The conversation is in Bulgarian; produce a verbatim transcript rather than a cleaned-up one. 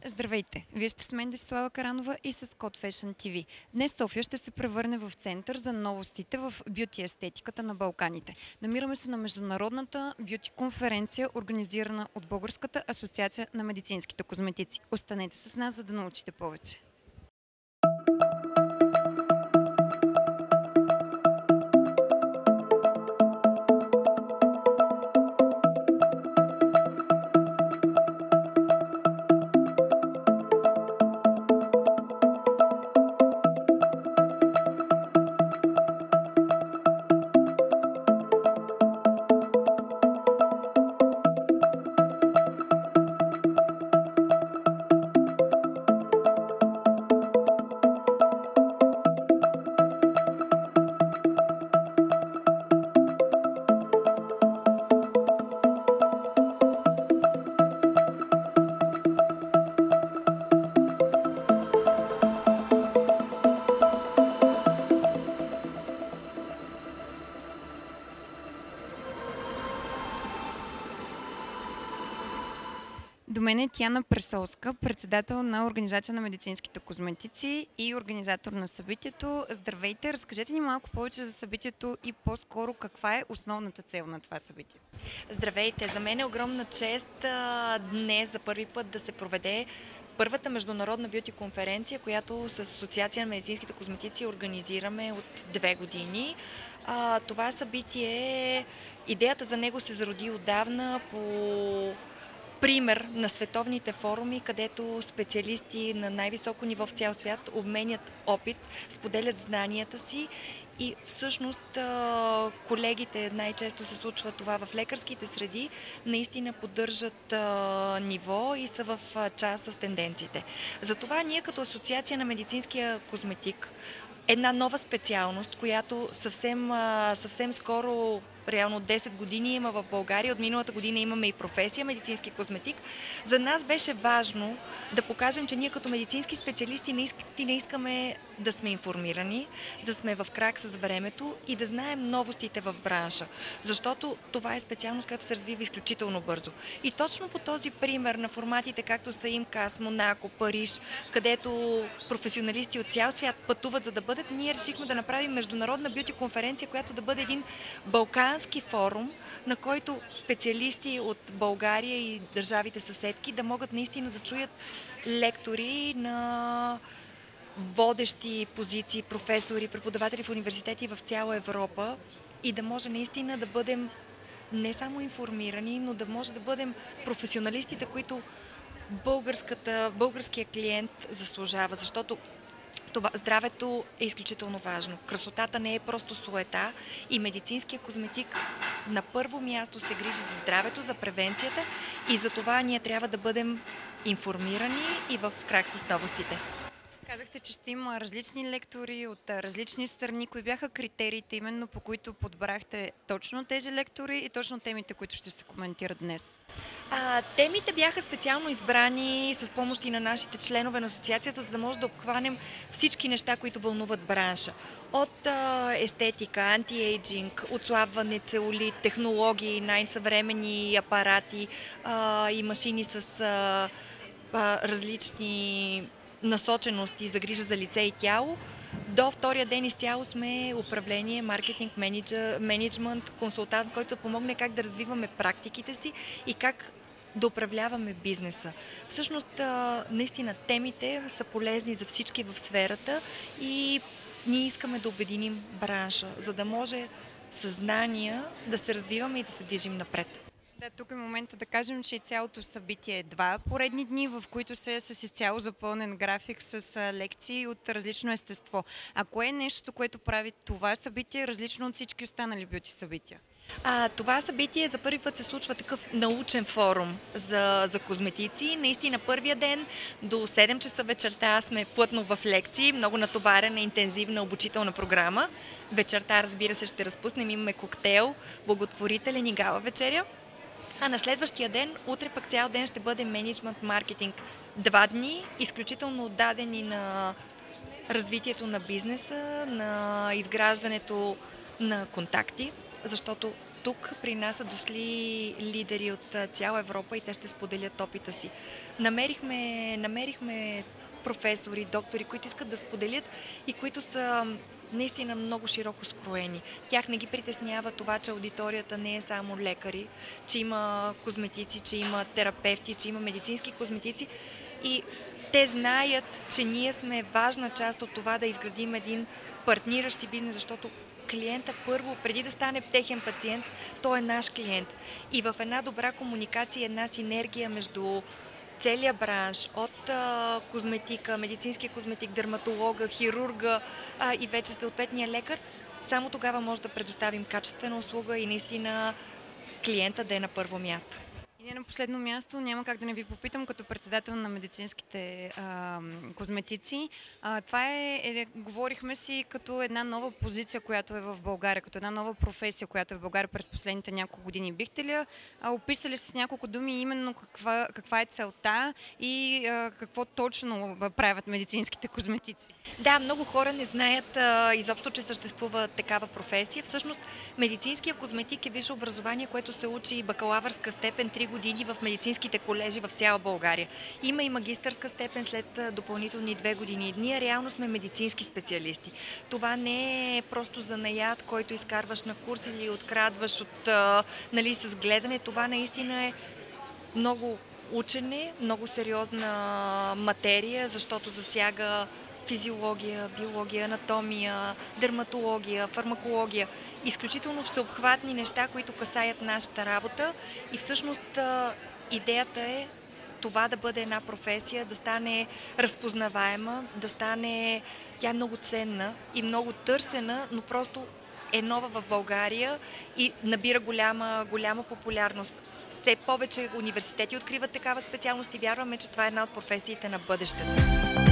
Здравейте! Вие сте с мен Десислава Каранова и с Код Fashion ти ви. Днес София ще се превърне в център за новостите в бюти естетиката на Балканите. Намираме се на международната бюти конференция, организирана от Българската асоциация на медицинските козметици. Останете с нас, за да научите повече. До мен е Тяна Пресолска, председател на Организация на медицинските козметици и организатор на събитието. Здравейте! Разкажете ни малко повече за събитието и по-скоро каква е основната цел на това събитие. Здравейте! За мен е огромна чест а, днес за първи път да се проведе първата международна бюти конференция, която с Асоциация на медицинските козметици организираме от две години. А, това събитие, идеята за него се зароди отдавна по пример на световните форуми, където специалисти на най-високо ниво в цял свят обменят опит, споделят знанията си и всъщност колегите, най-често се случва това в лекарските среди, наистина поддържат ниво и са в час с тенденциите. Затова ние като Асоциация на медицинския козметик, една нова специалност, която съвсем, съвсем скоро, реално от десет години има в България, от миналата година имаме и професия медицински козметик. За нас беше важно да покажем, че ние като медицински специалисти не искаме да сме информирани, да сме в крак с времето и да знаем новостите в бранша, защото това е специалност, която се развива изключително бързо. И точно по този пример на форматите, както са ИМКАС, Монако, Париж, където професионалисти от цял свят пътуват за да бъдат, ние решихме да направим международна бюти конференция, която да бъде един балкански форум, на който специалисти от България и държавите съседки да могат наистина да чуят лектори на водещи позиции, професори, преподаватели в университети в цяла Европа и да може наистина да бъдем не само информирани, но да може да бъдем професионалистите, които българския клиент заслужава, защото това, здравето е изключително важно. Красотата не е просто суета и медицинския козметик на първо място се грижи за здравето, за превенцията и за това ние трябва да бъдем информирани и в крак с новостите. Казахте, че ще има различни лектори от различни страни. Кои бяха критериите, именно по които подбрахте точно тези лектори и точно темите, които ще се коментират днес? А, темите бяха специално избрани с помощ и на нашите членове на асоциацията, за да може да обхванем всички неща, които вълнуват бранша. От а, естетика, антиейджинг, отслабване, целулит, технологии, най-съвременни апарати а, и машини с а, а, различни насочености за грижа за лице и тяло. До втория ден изцяло сме управление, маркетинг, менеджмент, консултант, който помогне как да развиваме практиките си и как да управляваме бизнеса. Всъщност, наистина, темите са полезни за всички в сферата и ние искаме да обединим бранша, за да може съзнания да се развиваме и да се движим напред. Да, тук е момента да кажем, че цялото събитие е два поредни дни, в които се е с изцяло запълнен график с лекции от различно естество. А кое е нещото, което прави това събитие различно от всички останали бюти събития? А, това събитие за първи път се случва такъв научен форум за, за козметици. Наистина първия ден до седем часа вечерта сме плътно в лекции, много натоварена, интензивна обучителна програма. Вечерта, разбира се, ще разпуснем, имаме коктейл, благотворителен и гала вечеря. А на следващия ден, утре пък цял ден ще бъде менеджмент, маркетинг. Два дни, изключително отдадени на развитието на бизнеса, на изграждането на контакти, защото тук при нас са дошли лидери от цяла Европа и те ще споделят опита си. Намерихме, намерихме професори, доктори, които искат да споделят и които са наистина много широко скроени. Тях не ги притеснява това, че аудиторията не е само лекари, че има козметици, че има терапевти, че има медицински козметици и те знаят, че ние сме важна част от това да изградим един партниращ си бизнес, защото клиента първо, преди да стане техен пациент, той е наш клиент. И в една добра комуникация, една синергия между целият бранш, от а, козметика, медицинския козметик, дерматолога, хирурга а, и вече съответния лекар, само тогава може да предоставим качествена услуга и наистина клиента да е на първо място. И не на последно място, няма как да не ви попитам, като председател на медицинските а, козметици. А, това е, е, говорихме си като една нова позиция, която е в България, като една нова професия, която е в България през последните няколко години. Бихте ли а, описали с няколко думи именно каква, каква е целта и а, какво точно правят медицинските козметици? Да, много хора не знаят а, изобщо, че съществува такава професия. Всъщност, медицинския козметик е висше образование, което се учи бакалавърска степен три години в медицинските колежи в цяла България. Има и магистърска степен след допълнителни две години. Ние реално сме медицински специалисти. Това не е просто занаят, който изкарваш на курс или открадваш от, а, нали, с гледане. Това наистина е много учене, много сериозна материя, защото засяга физиология, биология, анатомия, дерматология, фармакология. Изключително всеобхватни неща, които касаят нашата работа и всъщност идеята е това да бъде една професия, да стане разпознаваема, да стане тя е много ценна и много търсена, но просто е нова в България и набира голяма, голяма популярност. Все повече университети откриват такава специалност и вярваме, че това е една от професиите на бъдещето.